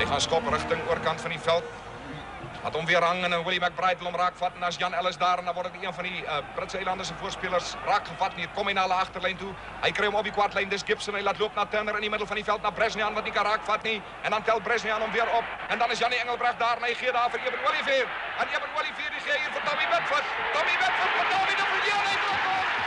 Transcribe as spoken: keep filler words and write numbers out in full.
Hij gaat schoppen richting de oorkant van die veld. Had hem weer hangen en Willie McBride wil hem raakvatten. Als Jan Ellis daar en dan wordt het een van die uh, Britse Eilandense voorspelers raakgevat. Hier kom hij naar de achterlijn toe. Hij kreeg hem op die kwartlijn. Dus Gibson hij laat lopen naar Turner in die middel van die veld naar Bresnian. Wat niet kan raakvat niet. En dan telt Bresnian hem weer op. En dan is Jannie Engelbrecht daar. En hij geeft daar voor Eben Olivier. En Eben Olivier die geeft hier voor Tommy Bedford. Tommy Bedford voor Tommy de Verlier.